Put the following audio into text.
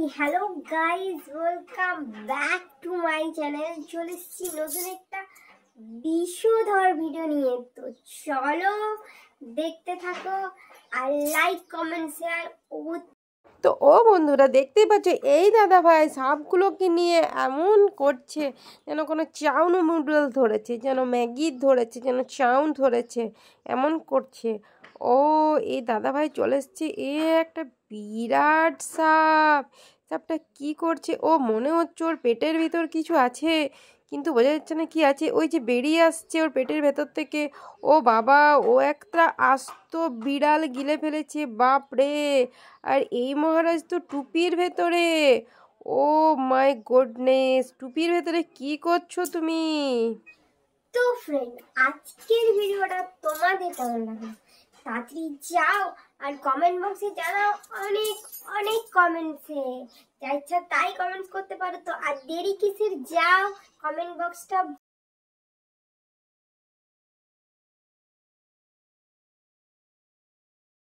Hello guys, welcome back to my channel. চলে এসেছি নতুন একটা বিষধর ভিডিও নিয়ে। তো চলো দেখতে থাকো আর লাইক কমেন্ট শেয়ার তো বন্ধুরা দেখতেই পাচ্ছ এই দাদা ভাই সাপগুলোকে নিয়ে এমন করছে যেন কোনো চাউন নুডল ধরেছে, যেন ম্যাগি ধরেছে, যেন চাউন ধরেছে, এমন করছে। এই দাদা ভাই চলে এসছে। একটা বিরাট সাপ। সাপটা কি করছে? মনে হচ্ছে ওর পেটের ভিতর কিছু আছে, কিন্তু বোঝা যাচ্ছে না কি আছে। ওই যে বেরিয়ে আসছে ওর পেটের ভেতর থেকে। বাবা, একটা আস্ত বিড়াল গিলে ফেলেছে, বাপ রে! আর এই মহারাজ তো টুপির ভেতরে। মাই গডনেস, টুপির ভেতরে কি করছো তুমি? তো ফ্রেন্ড, আজকের ভিডিওটা তোমাদের কেমন লাগলো তাড়াতাড়ি যাও আর কমেন্ট বক্সে জানাও। অনেক অনেক কমেন্টসে যা ইচ্ছা তাই কমেন্টস করতে পারো। তো আর দেরি কিসের, যাও কমেন্ট বক্সটা